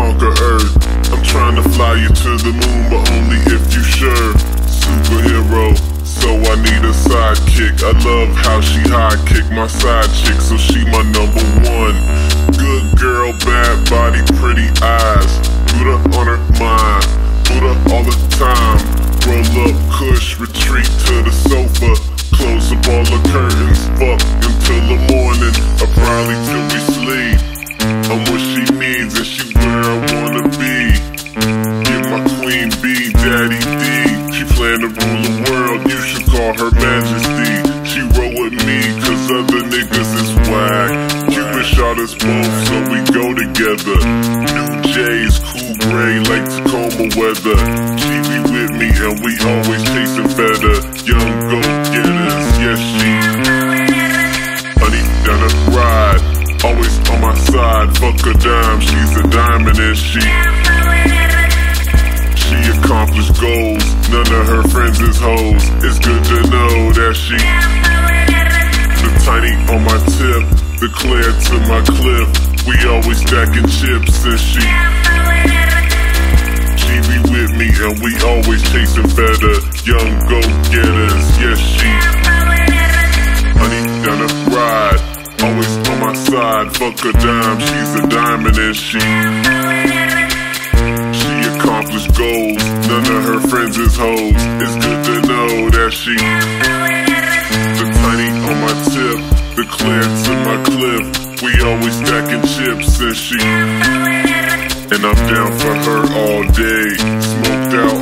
conquer Earth. I'm trying to fly you to the moon, but only if you sure. Superhero, so I need a sidekick. I love how she high kick my side chick, so she my number one. Good girl, bad body, pretty eyes. Buddha on her mind, Buddha all the time. Roll up, kush, retreat to the sofa. Close up all the curtains, fuck until the morning, or probably till we sleep. I'm what she needs and she where I wanna be. Get my queen bee, daddy D. She plan to rule the world, you should call her majesty. She roll with me cause other niggas is whack. Cupid shot us both so we go together. New J's, cool gray like Tacoma weather. She be with me and we always chasing better. Young go-getters, yes she honey down a ride, always on my side. Fuck a dime, she's a diamond and she accomplished goals. None of her friends is hoes. It's good to know that she the tiny on my tip, the clear to my cliff. We always stacking chips and she be with me and we always chasing better. Young go-getters, yes she honey down a ride, always on my side. Fuck a dime, she's a diamond and she accomplished goals. None of her friends is hoes. It's good to know that she the tiny on my tip, the clear to my cliff. We always stacking chips and she and I'm down for her all day. Smoked out